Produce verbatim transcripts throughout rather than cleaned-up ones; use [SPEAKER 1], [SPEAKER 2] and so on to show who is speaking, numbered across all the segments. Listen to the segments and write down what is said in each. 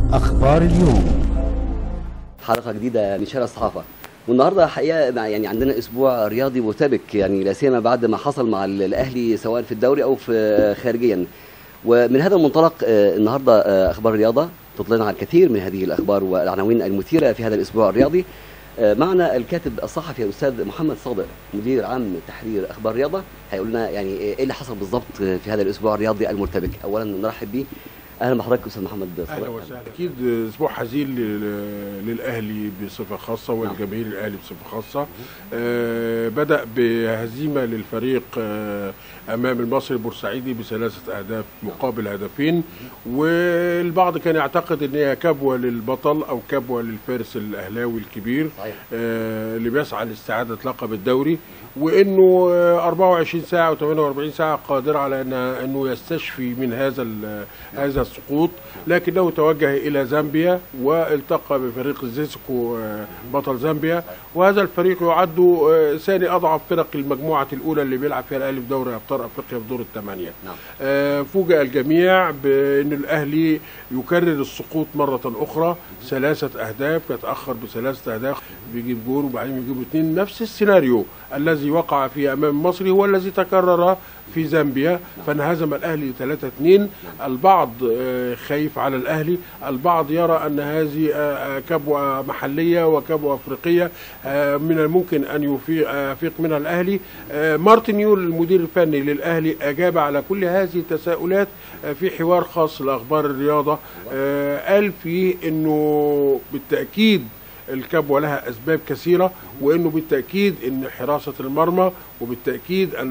[SPEAKER 1] أخبار اليوم.
[SPEAKER 2] حلقة جديدة من شارع الصحافة، والنهارده حقيقة يعني عندنا أسبوع رياضي مرتبك، يعني لا سيما بعد ما حصل مع الأهلي سواء في الدوري أو في خارجيا. ومن هذا المنطلق النهارده أخبار الرياضة تطلعنا على الكثير من هذه الأخبار والعناوين المثيرة في هذا الأسبوع الرياضي. معنا الكاتب الصحفي الأستاذ محمد صادق مدير عام تحرير أخبار الرياضة، هيقول لنا يعني إيه اللي حصل بالضبط في هذا الأسبوع الرياضي المرتبك. أولا نرحب بيه. اهلا بحضرتك استاذ محمد صادق.
[SPEAKER 3] اهلا وسهلا. اكيد اسبوع حزين للاهلي بصفه خاصه والجماهير الاهلي بصفه خاصه. آه بدا بهزيمه للفريق آه امام المصري البورسعيدي بثلاثه اهداف مقابل هدفين، والبعض كان يعتقد ان هي كبوه للبطل او كبوه للفارس الاهلاوي الكبير آه اللي بيسعى لاستعاده لقب الدوري، وانه أربعة وعشرين ساعه وثمانية وأربعين ساعه قادر على انه يستشفي من هذا هذا السقوط، لكنه توجه الى زامبيا والتقى بفريق الزيسكو بطل زامبيا، وهذا الفريق يعد ثاني اضعف فرق المجموعه الاولى اللي بيلعب فيها الاهلي في دوري ابطال افريقيا في دور الثمانيه. نعم. فوجئ الجميع بان الاهلي يكرر السقوط مره اخرى، ثلاثه اهداف، يتاخر بثلاثه اهداف بيجيب جول وبعدين بيجيب اثنين، نفس السيناريو الذي وقع فيه امام المصري هو الذي تكرر في زامبيا، فانهزم الاهلي ثلاثة اثنين. البعض خايف على الاهلي، البعض يرى ان هذه كبوه محليه وكبوه افريقيه من الممكن ان يفيق منها الاهلي. مارتن يول المدير الفني للاهلي اجاب على كل هذه التساؤلات في حوار خاص لاخبار الرياضه، قال فيه انه بالتاكيد الكبوة لها أسباب كثيرة، وإنه بالتأكيد إن حراسة المرمى، وبالتأكيد أن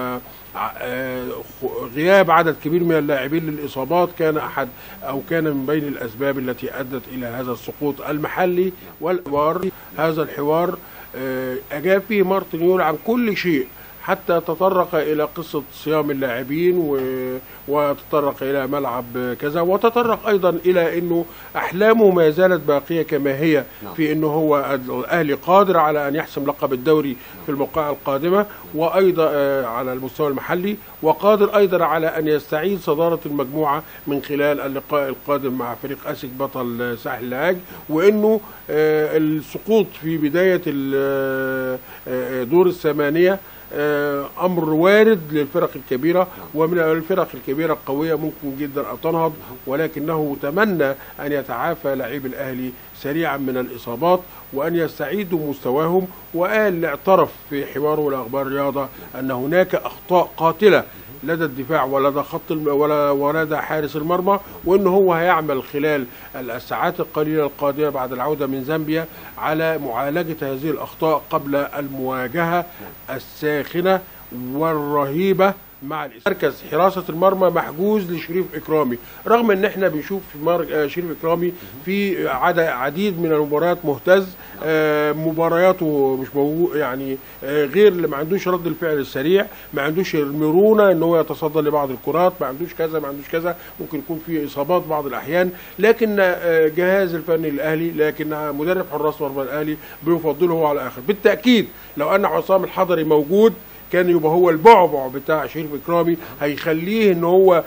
[SPEAKER 3] غياب عدد كبير من اللاعبين للإصابات كان أحد أو كان من بين الأسباب التي أدت إلى هذا السقوط المحلي. والحوار هذا الحوار أجاب فيه مارتن يول عن كل شيء، حتى تطرق إلى قصة صيام اللاعبين و... وتطرق إلى ملعب كذا، وتطرق أيضا إلى أنه أحلامه ما زالت باقية كما هي في أنه هو الأهلي قادر على أن يحسم لقب الدوري في الموقعة القادمة، وأيضا على المستوى المحلي، وقادر أيضا على أن يستعيد صدارة المجموعة من خلال اللقاء القادم مع فريق أسك بطل ساحل العاج، وأنه السقوط في بداية دور الثمانية أمر وارد للفرق الكبيرة، ومن الفرق الكبيرة القوية ممكن جدا أن تنهض، ولكنه تمنى أن يتعافى لاعبي الأهلي سريعا من الإصابات وأن يستعيدوا مستواهم. وقال اعترف في حواره لأخبار الرياضة أن هناك أخطاء قاتلة لدى الدفاع ولدى خط ولا ولدى حارس المرمى، وانه هو هيعمل خلال الساعات القليله القادمه بعد العوده من زامبيا على معالجه هذه الاخطاء قبل المواجهه الساخنه والرهيبه مع مركز حراسة المرمى محجوز لشريف إكرامي، رغم ان احنا بنشوف شريف إكرامي في عديد من المباريات مهتز، مبارياته مش موجود يعني غير اللي ما عندوش رد الفعل السريع، ما عندوش المرونة ان هو يتصدى لبعض الكرات، ما عندوش كذا ما عندوش كذا، ممكن يكون في إصابات بعض الأحيان، لكن جهاز الفني الأهلي، لكن مدرب حراس مرمى الأهلي بيفضله على آخر. بالتأكيد لو أن عصام الحضري موجود كان يبقى هو البعبع بتاع شريف إكرامي، هيخليه ان هو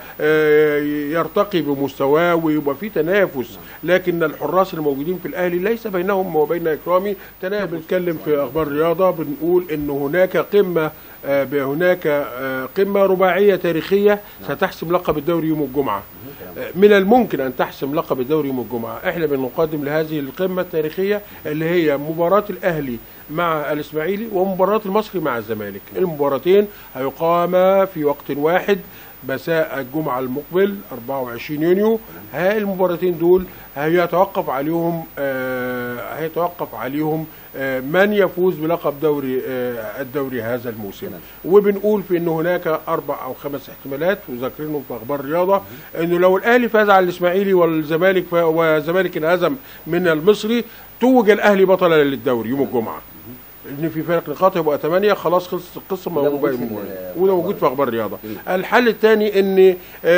[SPEAKER 3] يرتقي بمستواه ويبقى في تنافس، لكن الحراس الموجودين في الاهلي ليس بينهم وبين إكرامي تنافس. بنتكلم في اخبار الرياضه بنقول ان هناك قمه هناك قمه رباعيه تاريخيه ستحسم لقب الدوري يوم الجمعه، من الممكن ان تحسم لقب الدوري يوم الجمعه. احنا بنقدم لهذه القمه التاريخيه اللي هي مباراه الاهلي مع الاسماعيلي ومباراه المصري مع الزمالك. المباراتين هيقاما في وقت واحد مساء الجمعه المقبل أربعة وعشرين يونيو. ها المباراتين دول هيتوقف عليهم آه هيتوقف عليهم آه من يفوز بلقب دوري آه الدوري هذا الموسم. وبنقول في ان هناك اربع او خمس احتمالات وذاكرينهم في اخبار الرياضه، انه لو الاهلي فاز على الاسماعيلي والزمالك والزمالك انهزم من المصري توج الاهلي بطلا للدوري يوم الجمعه، ان في فرق نقاط يبقى ثمانية، خلاص خلصت القصه، وده موجود في اخبار الرياضه. الحل الثاني ان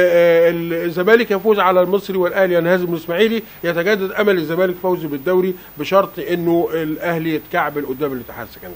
[SPEAKER 3] الزمالك يفوز على المصري والاهلي ينهزم الاسماعيلي، يتجدد امل الزمالك فوزه بالدوري بشرط انه الاهلي يتكعبل قدام الاتحاد السكندري.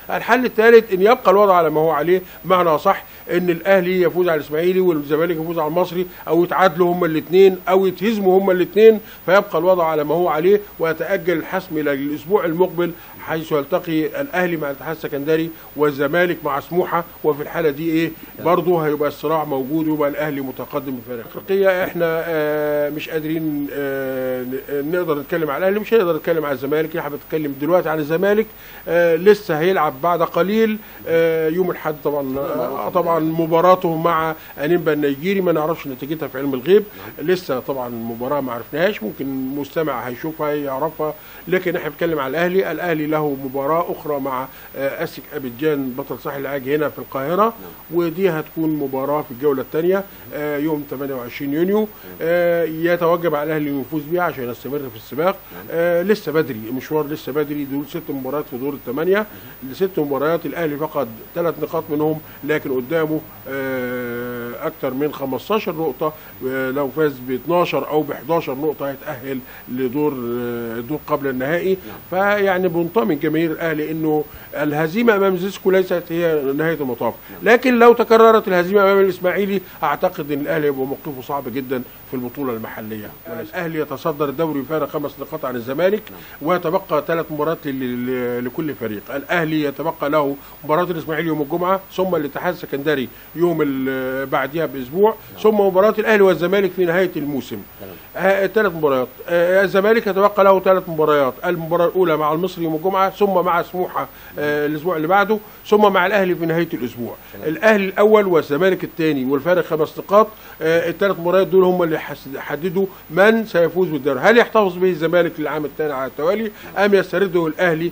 [SPEAKER 3] الحل الثالث ان يبقى الوضع على ما هو عليه، بمعنى صح ان الاهلي يفوز على الاسماعيلي والزمالك يفوز على المصري، او يتعادلوا هما الاثنين او يتهزموا هما الاثنين، فيبقى الوضع على ما هو عليه، ويتاجل الحسم الى الاسبوع المقبل حيث يلتقي الاهلي مع الاتحاد السكندري والزمالك مع سموحه. وفي الحاله دي ايه برضه هيبقى الصراع موجود ويبقى الاهلي متقدم بفارق. الافريقيه احنا آه مش قادرين آه نقدر نتكلم على الاهلي، مش هنقدر نتكلم على الزمالك. احنا بنتكلم دلوقتي عن الزمالك. آه لسه هيلعب بعد قليل آه يوم الاحد طبعا آه طبعا مباراته مع انيمبا النيجيري، ما نعرفش نتيجتها في علم الغيب لسه، طبعا المباراه ما عرفناهاش، ممكن مستمع هيشوفها يعرفها، لكن احنا بنتكلم على الاهلي. الاهلي له مباراه اخرى مع آه اسك ابيجان بطل ساحل العاج هنا في القاهره، ودي هتكون مباراه في الجوله الثانيه آه يوم ثمانية وعشرين يونيو. آه يتوجب على الاهلي انه يفوز بيها عشان يستمر في السباق. آه لسه بدري، المشوار لسه بدري، دول ست مباريات في دور الثمانيه، الست مباريات الاهلي فقد ثلاث نقاط منهم، لكن قدامه آه اكثر من خمستاشر نقطه. آه لو فاز ب اتناشر او ب حداشر نقطه هيتاهل لدور آه دور قبل النهائي. فيعني بنطمن جماهير الاهلي انه الهزيمه امام زيسكو ليست هي نهايه المطاف، لكن لو تكررت الهزيمه امام الاسماعيلي اعتقد ان الاهلي يبقى موقفه صعب جدا في البطوله المحليه. الاهلي يتصدر الدوري بفارق خمس نقاط عن الزمالك، ويتبقى ثلاث مباريات لكل فريق. الاهلي يتبقى له مباراه الاسماعيلي يوم الجمعه، ثم الاتحاد السكندري يوم بعدها باسبوع، ثم مباراه الاهلي والزمالك في نهايه الموسم. ثلاث مباريات. الزمالك يتبقى له ثلاث مباريات، المباراه الاولى مع المصري يوم الجمعه، ثم مع سموحه الاسبوع اللي بعده، ثم مع الاهلي في نهايه الاسبوع. الاهلي الاول والزمالك الثاني والفارق خمس نقاط. الثلاث مباريات دول هم اللي حددوا من سيفوز بالدوري، هل يحتفظ به الزمالك للعام الثاني على التوالي ام يسترده الاهلي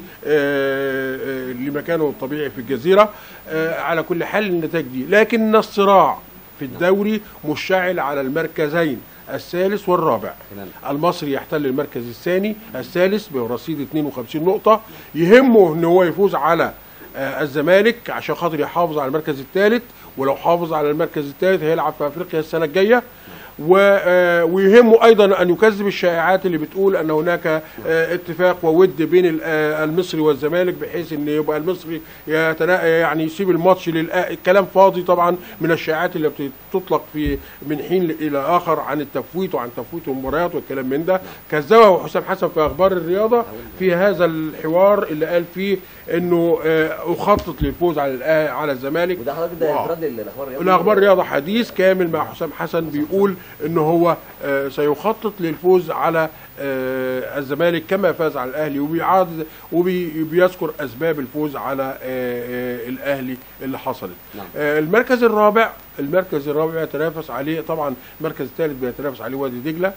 [SPEAKER 3] لمكانه الطبيعي في الجزيره. على كل حال النتائج دي، لكن الصراع في الدوري مشتعل على المركزين الثالث والرابع. المصري يحتل المركز الثاني، الثالث برصيد اثنين وخمسين نقطه، يهمه ان هو يفوز على الزمالك عشان خاطر يحافظ على المركز الثالث، ولو حافظ على المركز الثالث هيلعب في افريقيا السنه الجايه. ويهمه ايضا ان يكذب الشائعات اللي بتقول ان هناك اتفاق وود بين المصري والزمالك بحيث ان يبقى المصري يعني يسيب الماتش للكلام فاضي طبعا من الشائعات اللي بتطلق في من حين الى اخر عن التفويت وعن تفويت المباريات والكلام من ده. كذبه حسام حسن في اخبار الرياضه في هذا الحوار اللي قال فيه انه اخطط للفوز على على الزمالك.
[SPEAKER 2] وده حضرتك ده انفراد للاخبار الرياضه.
[SPEAKER 3] الاخبار الرياضه حديث كامل مع حسام حسن بيقول انه هو سيخطط للفوز على الزمالك كما فاز على الاهلي، وبيعاد وبيذكر اسباب الفوز على الاهلي اللي حصلت. نعم. المركز الرابع المركز الرابع يتنافس عليه طبعا، المركز الثالث بيتنافس عليه وادي دجله،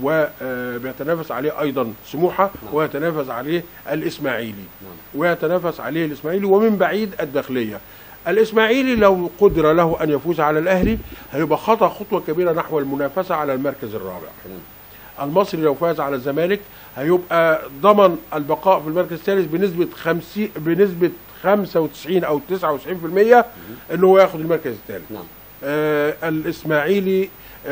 [SPEAKER 3] وبيتنافس عليه ايضا سموحه. نعم. ويتنافس عليه الاسماعيلي. نعم. ويتنافس عليه الاسماعيلي ومن بعيد الداخليه. الاسماعيلي لو قدر له ان يفوز على الاهلي هيبقى خطأ خطوه كبيره نحو المنافسه على المركز الرابع. المصري لو فاز على الزمالك هيبقى ضمن البقاء في المركز الثالث بنسبه خمسين بنسبه خمسة وتسعين او تسعة وتسعين بالمئة ان هو ياخد المركز الثالث. نعم. آه الاسماعيلي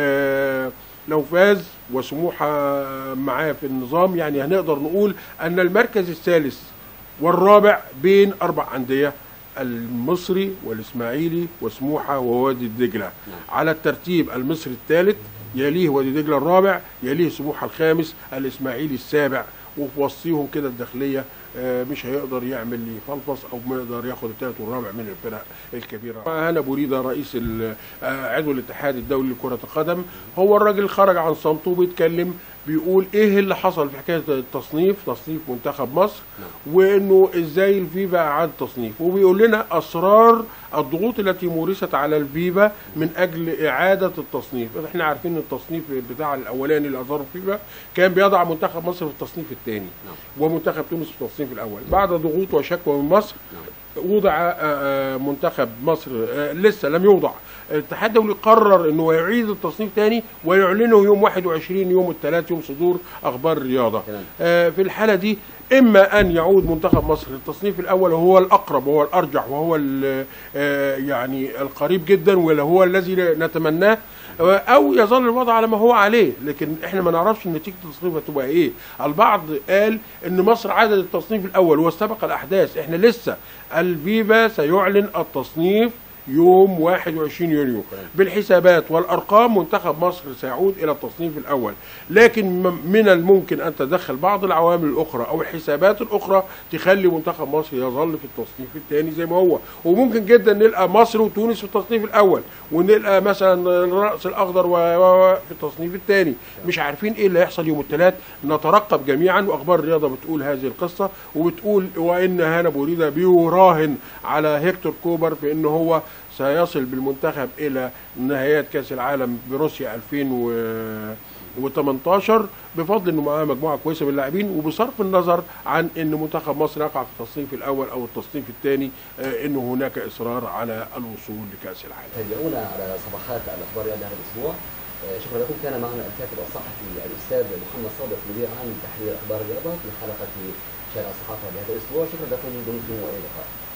[SPEAKER 3] آه لو فاز وسموحه معاه في النظام، يعني هنقدر نقول ان المركز الثالث والرابع بين اربع انديه، المصري والاسماعيلي وسموحه ووادي دجله. نعم. على الترتيب المصري الثالث، يليه وادي دجله الرابع، يليه سموحه الخامس، الاسماعيلي السابع، وفي وسطيهم كده الداخليه مش هيقدر يعمل يفلفص او ما يقدر ياخد الثالث والرابع من الفرق الكبيره. هنا بوريده رئيس عضو الاتحاد الدولي لكره القدم، هو الراجل خرج عن صمته وبيتكلم بيقول ايه اللي حصل في حكايه التصنيف، تصنيف منتخب مصر. نعم. وانه ازاي الفيفا اعاد تصنيف، وبيقول لنا اسرار الضغوط التي مورست على الفيفا من اجل اعاده التصنيف. احنا عارفين ان التصنيف بتاع الاولاني اللي اظهره الفيفا كان بيضع منتخب مصر في التصنيف الثاني. نعم. ومنتخب تونس في التصنيف الاول. بعد ضغوط وشكوى من مصر. نعم. وضع منتخب مصر لسه لم يوضع. الاتحاد الدولي قرر انه يعيد التصنيف ثاني ويعلنه يوم واحد وعشرين يوم الثلاث يوم صدور اخبار الرياضه. آه في الحاله دي اما ان يعود منتخب مصر للتصنيف الاول وهو الاقرب وهو الارجح وهو آه يعني القريب جدا وهو الذي نتمناه، او يظل الوضع على ما هو عليه، لكن احنا ما نعرفش نتيجه التصنيف هتبقى ايه. البعض قال ان مصر عدد التصنيف الاول واستبق الاحداث. احنا لسه الفيفا سيعلن التصنيف يوم واحد وعشرين يونيو. بالحسابات والارقام منتخب مصر سيعود الى التصنيف الاول، لكن من الممكن ان تدخل بعض العوامل الاخرى او الحسابات الاخرى تخلي منتخب مصر يظل في التصنيف الثاني زي ما هو. وممكن جدا نلقى مصر وتونس في التصنيف الاول، ونلقى مثلا الراس الاخضر في التصنيف الثاني. مش عارفين ايه اللي هيحصل يوم الثلاث. نترقب جميعا، واخبار الرياضه بتقول هذه القصه، وبتقول وان هانا بوريدا بيراهن على هيكتور كوبر في ان هو سيصل بالمنتخب الى نهايات كاس العالم بروسيا ألفين وثمانية عشر بفضل انه معاه مجموعه كويسه من اللاعبين، وبصرف النظر عن ان منتخب مصر يقع في التصنيف الاول او التصنيف الثاني، انه هناك اصرار على الوصول لكاس العالم.
[SPEAKER 2] تابعونا على صفحات الاخبار يعني هذا الاسبوع. شكرا لكم. كان معنا الكاتب الصحفي الاستاذ محمد صادق مدير عام تحرير اخبار الرياضه في حلقه شارع الصحافه لهذا الاسبوع. شكرا لكم، دمتم والى اللقاء.